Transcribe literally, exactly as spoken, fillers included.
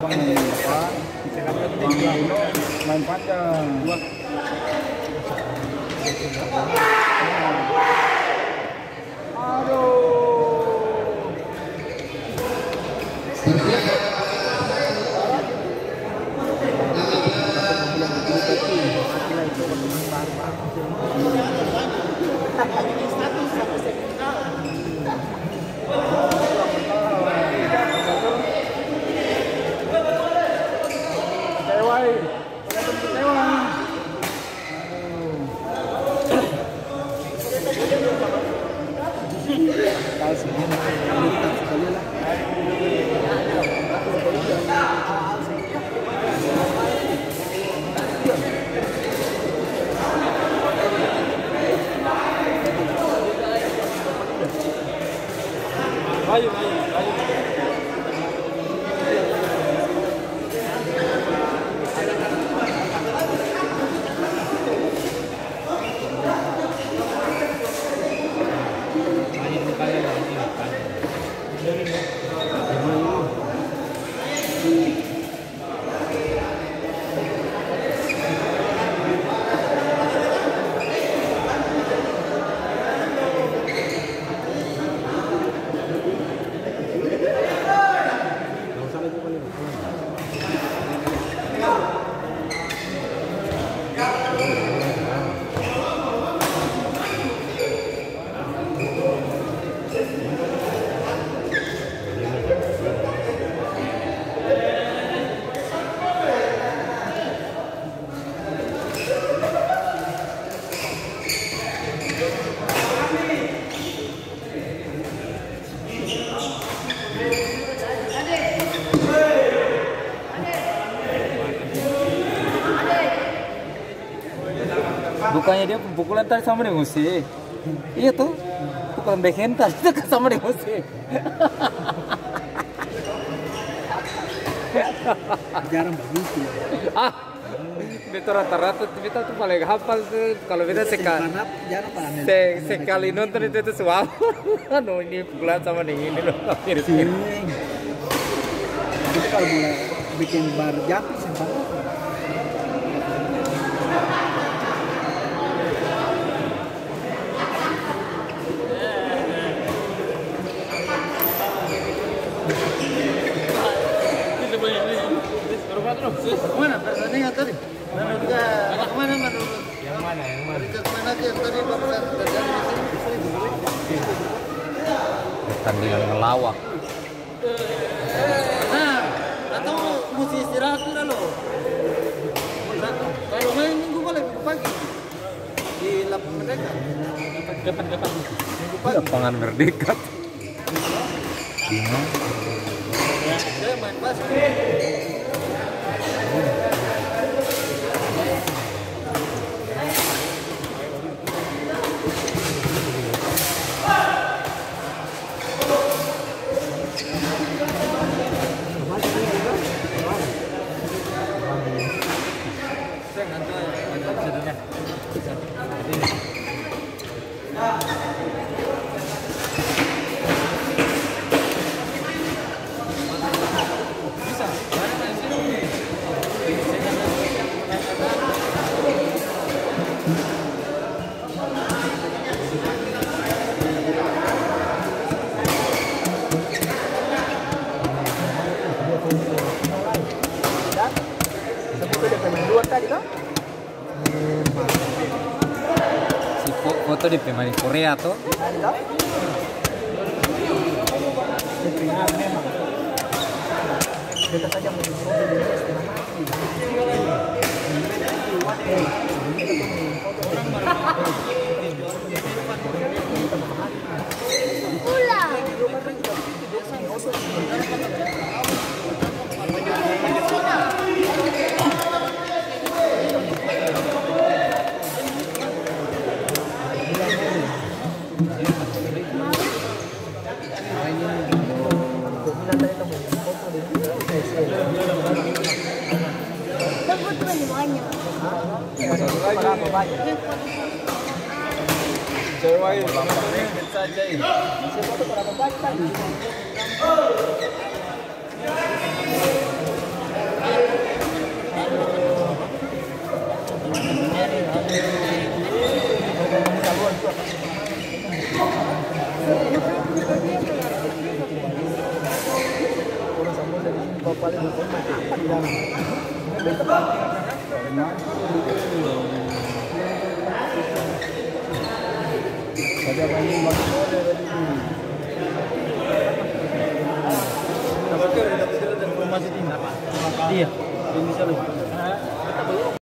Main panjang. Ayo, ayo, ayo. Bukannya dia pukulan tadi sama dengan Musi. Iya tuh, pukulan backhand tadi itu sama dengan Musi. Jarang begitu. Ah, itu rata-rata kita tuh paling hafal tuh kalau kita sekali se sekali nonton itu itu suap. Aduh ini pukulan sama dengan ini loh. Mirip-mirip. Itu kalau mulai bikin bar jatuh sempat. Mana pertandingan tadi? Menurut kemana menurut? Yang mana? Yang mana? Kemana aja tadi barusan terjadi di sini? Pertandingan ngelawak. Nah, atau mesti istirahat dulu loh. Kalau main minggu boleh minggu pagi di lapangan mereka. Depan-depan. Lapangan Merdeka. Gimana? Dia main basket. Si foto di pemain Korea tuh. Kita saja Cewek ini saja ini. Siapa tuh berapa banyak? paling berperan apa di dalam? Ada banyak bagus oleh tadi. Dapat informasi tinggi. Iya, ini salah.